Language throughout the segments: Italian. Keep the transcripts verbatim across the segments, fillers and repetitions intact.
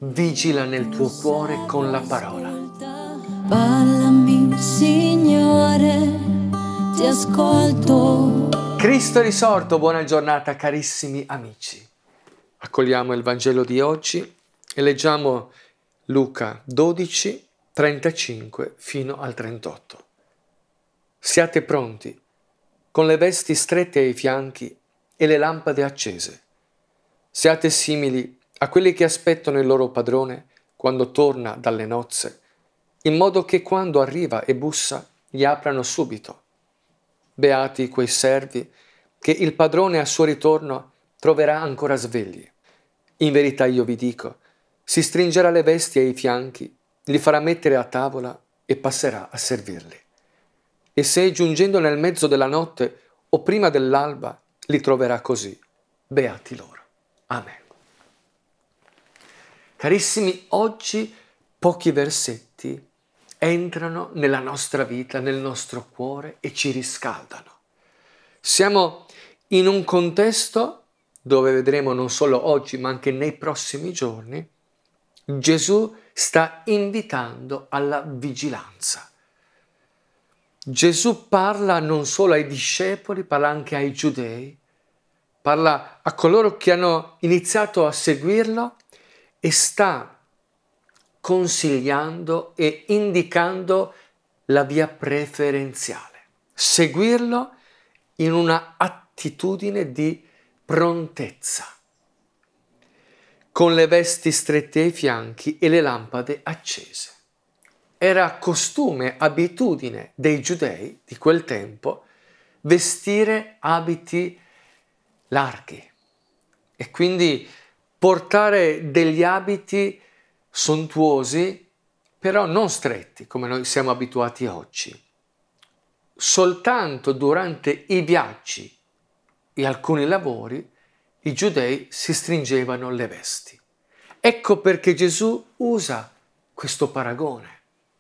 vigila nel tuo cuore con la parola. Parlami, Signore, ti ascolto. Cristo è risorto, buona giornata carissimi amici. Accogliamo il Vangelo di oggi e leggiamo Luca dodici, trentacinque fino al trentotto. Siate pronti, con le vesti strette ai fianchi e le lampade accese. Siate simili a quelli che aspettano il loro padrone quando torna dalle nozze, in modo che quando arriva e bussa gli aprano subito. Beati quei servi che il padrone al suo ritorno troverà ancora svegli. In verità io vi dico, si stringerà le vesti ai fianchi, li farà mettere a tavola e passerà a servirli. E se giungendo nel mezzo della notte o prima dell'alba li troverà così, beati loro. Amen. Carissimi, oggi pochi versetti entrano nella nostra vita, nel nostro cuore e ci riscaldano. Siamo in un contesto dove vedremo non solo oggi ma anche nei prossimi giorni, Gesù sta invitando alla vigilanza. Gesù parla non solo ai discepoli, parla anche ai giudei, parla a coloro che hanno iniziato a seguirlo e sta consigliando e indicando la via preferenziale. Seguirlo in una attitudine di prontezza, con le vesti strette ai fianchi e le lampade accese. Era costume, abitudine dei giudei di quel tempo vestire abiti larghi e quindi portare degli abiti sontuosi, però non stretti come noi siamo abituati oggi. Soltanto durante i viaggi e alcuni lavori i giudei si stringevano le vesti. Ecco perché Gesù usa questo paragone,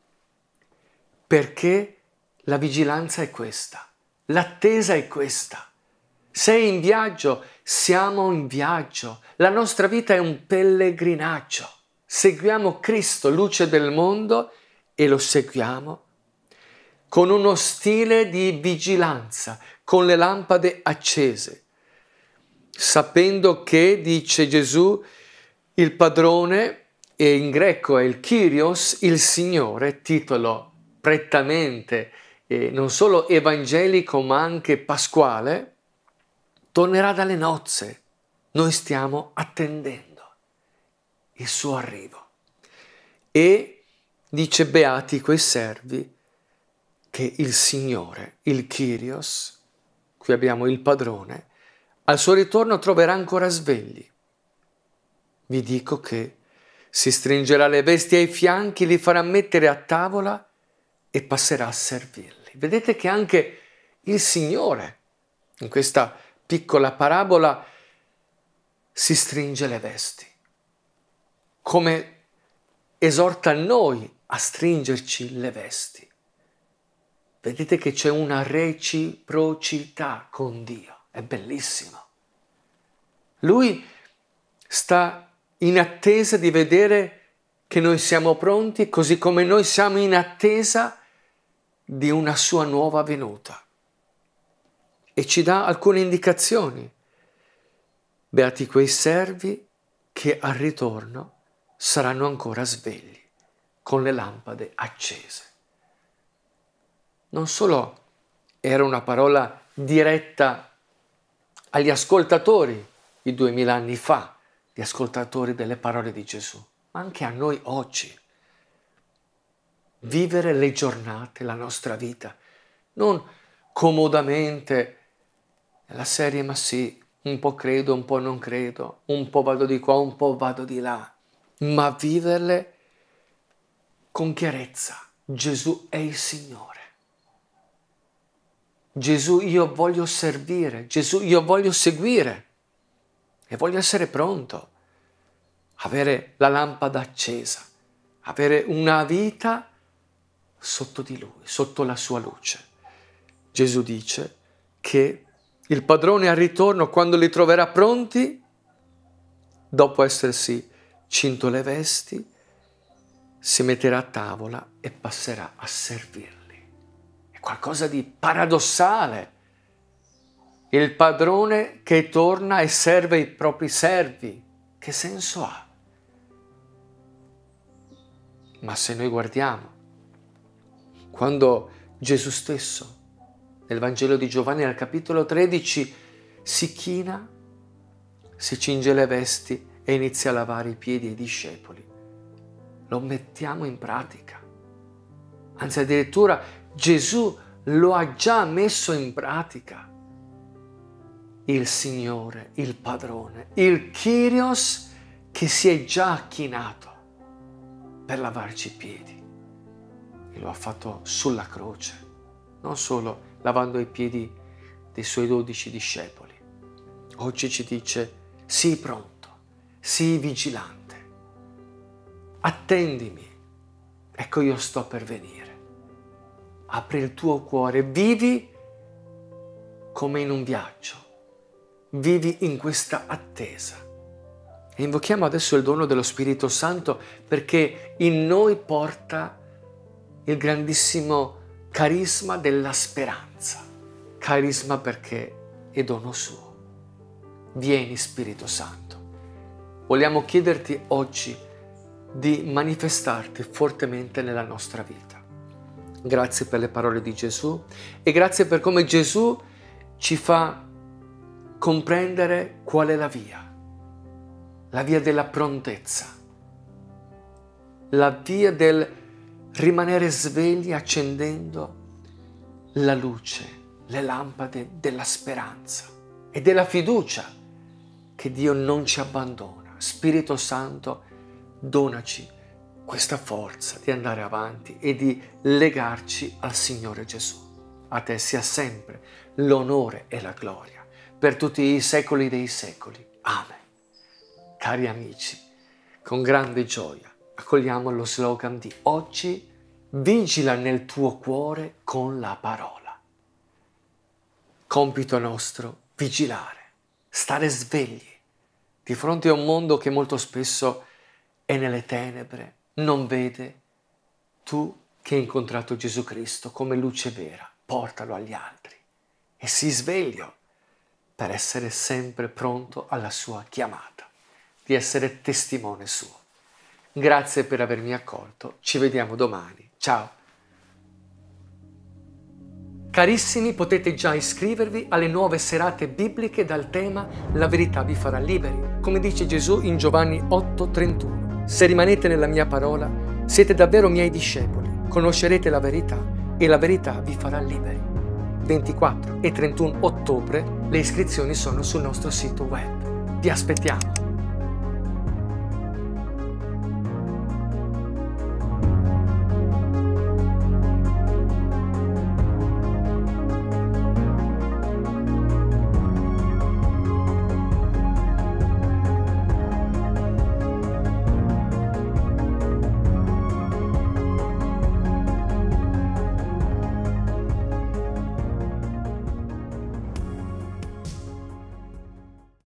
perché la vigilanza è questa, l'attesa è questa. Sei in viaggio, siamo in viaggio, la nostra vita è un pellegrinaggio. Seguiamo Cristo, luce del mondo, e lo seguiamo con uno stile di vigilanza, con le lampade accese, sapendo che, dice Gesù, il padrone, e in greco è il Kyrios, il Signore, titolo prettamente eh, non solo evangelico ma anche pasquale, tornerà dalle nozze. Noi stiamo attendendo il suo arrivo. E dice: beati quei servi che il Signore, il Kyrios, qui abbiamo il padrone, al suo ritorno troverà ancora svegli. Vi dico che si stringerà le vesti ai fianchi, li farà mettere a tavola e passerà a servirli. Vedete che anche il Signore, in questa piccola parabola, si stringe le vesti, come esorta noi a stringerci le vesti. Vedete che c'è una reciprocità con Dio, è bellissimo. Lui sta in attesa di vedere che noi siamo pronti, così come noi siamo in attesa di una sua nuova venuta. E ci dà alcune indicazioni. Beati quei servi che al ritorno saranno ancora svegli, con le lampade accese. Non solo era una parola diretta agli ascoltatori di duemila anni fa, gli ascoltatori delle parole di Gesù, ma anche a noi oggi. Vivere le giornate, la nostra vita, non comodamente, la serie ma sì, un po' credo, un po' non credo, un po' vado di qua, un po' vado di là, ma viverle con chiarezza. Gesù è il Signore. Gesù, io voglio servire. Gesù, io voglio seguire e voglio essere pronto, avere la lampada accesa, avere una vita sotto di Lui, sotto la sua luce. Gesù dice che il padrone al ritorno, quando li troverà pronti, dopo essersi cinto le vesti, si metterà a tavola e passerà a servirli. È qualcosa di paradossale. Il padrone che torna e serve i propri servi. Che senso ha? Ma se noi guardiamo, quando Gesù stesso, nel Vangelo di Giovanni, al capitolo tredici, si china, si cinge le vesti e inizia a lavare i piedi ai discepoli, lo mettiamo in pratica. Anzi, addirittura Gesù lo ha già messo in pratica. Il Signore, il Padrone, il Kyrios che si è già chinato per lavarci i piedi. E lo ha fatto sulla croce, non solo lavando i piedi dei suoi dodici discepoli. Oggi ci dice: sii pronto, sii vigilante, attendimi, ecco io sto per venire. Apri il tuo cuore, vivi come in un viaggio, vivi in questa attesa. E invochiamo adesso il dono dello Spirito Santo, perché in noi porta il grandissimo carisma della speranza. Carisma perché è dono suo. Vieni Spirito Santo. Vogliamo chiederti oggi di manifestarti fortemente nella nostra vita. Grazie per le parole di Gesù e grazie per come Gesù ci fa comprendere qual è la via. La via della prontezza. La via del rimanere svegli accendendo la luce, le lampade della speranza e della fiducia che Dio non ci abbandona. Spirito Santo, donaci questa forza di andare avanti e di legarci al Signore Gesù. A te sia sempre l'onore e la gloria per tutti i secoli dei secoli. Amen. Cari amici, con grande gioia accogliamo lo slogan di oggi: vigila nel tuo cuore con la parola. Compito nostro vigilare, stare svegli di fronte a un mondo che molto spesso è nelle tenebre, non vede. Tu che hai incontrato Gesù Cristo come luce vera, portalo agli altri e sii sveglio per essere sempre pronto alla sua chiamata, di essere testimone suo. Grazie per avermi accolto, ci vediamo domani. Ciao! Carissimi, potete già iscrivervi alle nuove serate bibliche dal tema La verità vi farà liberi, come dice Gesù in Giovanni otto trentuno. Se rimanete nella mia parola, siete davvero miei discepoli, conoscerete la verità e la verità vi farà liberi. ventiquattro e trentuno ottobre le iscrizioni sono sul nostro sito web. Vi aspettiamo!